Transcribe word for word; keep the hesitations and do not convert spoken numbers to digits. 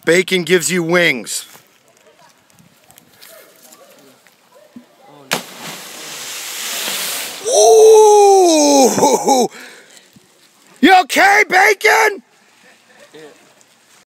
Bacon gives you wings. Ooh! You okay, Bacon?